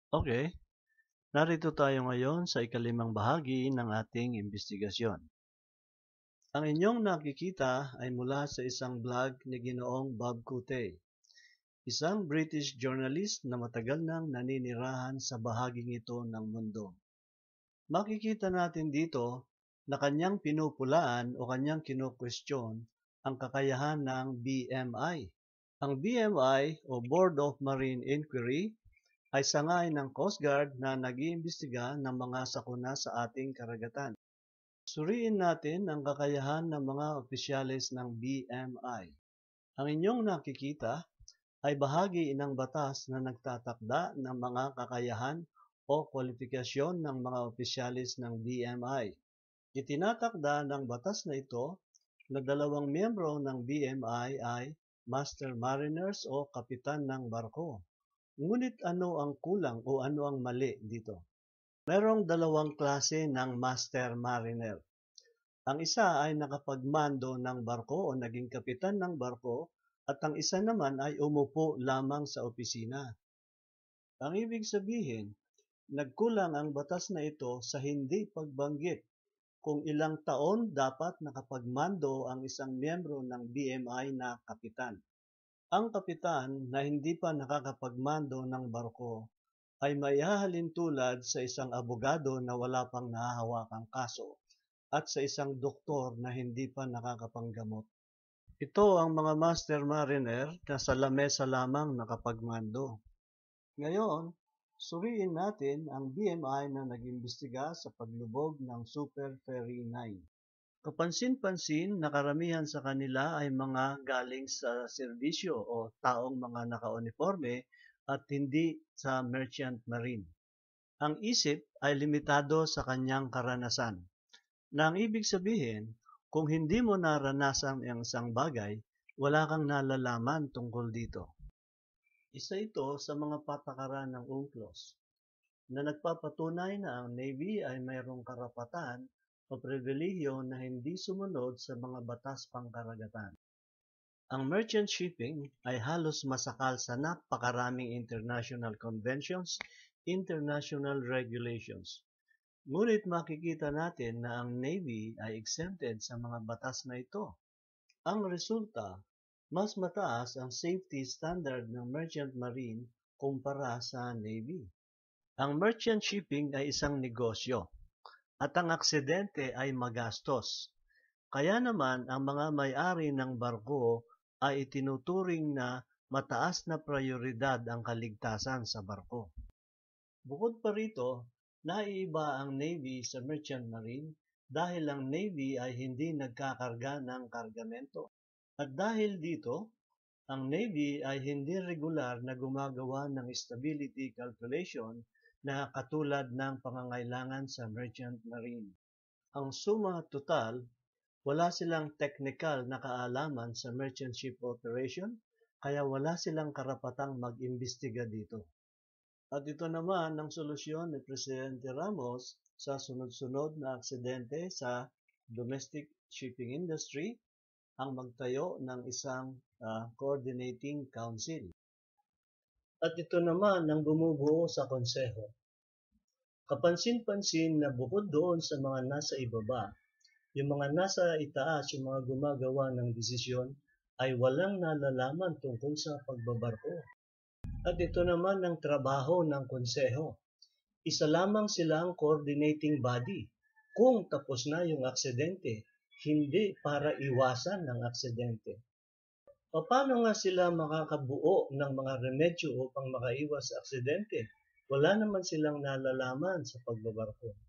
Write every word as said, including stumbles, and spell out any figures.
Okay, narito tayo ngayon sa ikalimang bahagi ng ating imbestigasyon. Ang inyong nakikita ay mula sa isang blog ni Ginoong Bob Couttet, isang British journalist na matagal nang naninirahan sa bahaging ito ng mundo. Makikita natin dito na kanyang pinupulaan o kanyang kino-question ang kakayahan ng B M I. Ang B M I o Board of Marine Inquiry ay sangay ng Coast Guard na nag-iimbestiga ng mga sakuna sa ating karagatan. Suriin natin ang kakayahan ng mga opisyales ng B M I. Ang inyong nakikita ay bahagi ng batas na nagtatakda ng mga kakayahan o kwalifikasyon ng mga opisyales ng B M I. Itinatakda ng batas na ito na dalawang miyembro ng B M I ay Master Mariners o kapitan ng barko. Ngunit ano ang kulang o ano ang mali dito? Merong dalawang klase ng Master Mariner. Ang isa ay nakapagmando ng barko o naging kapitan ng barko at ang isa naman ay umupo lamang sa opisina. Ang ibig sabihin, nagkulang ang batas na ito sa hindi pagbanggit kung ilang taon dapat nakapagmando ang isang miyembro ng B M I na kapitan. Ang kapitan na hindi pa nakakapagmando ng barko ay maihahalin tulad sa isang abogado na wala pang nahahawakang kaso at sa isang doktor na hindi pa nakakapanggamot. Ito ang mga Master Mariner na sa lamesa lamang nakapagmando. Ngayon, suriin natin ang B M I na nag-imbestiga sa paglubog ng Super Ferry nine. Kapansin-pansin na karamihan sa kanila ay mga galing sa serbisyo o taong mga naka-uniforme at hindi sa merchant marine. Ang isip ay limitado sa kanyang karanasan, na ang ibig sabihin, kung hindi mo naranasan ang isang bagay, wala kang nalalaman tungkol dito. Isa ito sa mga patakaran ng UNCLOS na nagpapatunay na ang Navy ay mayroong karapatan o pribilehiyo na hindi sumunod sa mga batas pangkaragatan. Ang merchant shipping ay halos masakal sa napakaraming international conventions, international regulations. Ngunit makikita natin na ang Navy ay exempted sa mga batas na ito. Ang resulta, mas mataas ang safety standard ng merchant marine kumpara sa Navy. Ang merchant shipping ay isang negosyo at ang aksidente ay magastos. Kaya naman ang mga may-ari ng barko ay itinuturing na mataas na prioridad ang kaligtasan sa barko. Bukod pa rito, naiiba ang Navy sa Merchant Marine dahil ang Navy ay hindi nagkakarga ng kargamento. At dahil dito, ang Navy ay hindi regular na gumagawa ng stability calculation na katulad ng pangangailangan sa Merchant Marine. Ang suma total, wala silang technical na kaalaman sa merchant ship operation, kaya wala silang karapatang mag-imbestiga dito. At ito naman ang solusyon ni Presidente Ramos sa sunod-sunod na aksidente sa domestic shipping industry, ang magtayo ng isang uh, coordinating council. At ito naman ang bumubuo sa konseho. Kapansin-pansin na bukod doon sa mga nasa ibaba, yung mga nasa itaas, yung mga gumagawa ng desisyon, ay walang nalalaman tungkol sa pagbabarko. At ito naman ang trabaho ng konseho. Isa lamang silang coordinating body kung tapos na yung aksidente, hindi para iwasan ng aksidente. Paano nga sila makakabuo ng mga remedyo upang makaiwas sa aksidente? Wala naman silang nalalaman sa pagbabarko.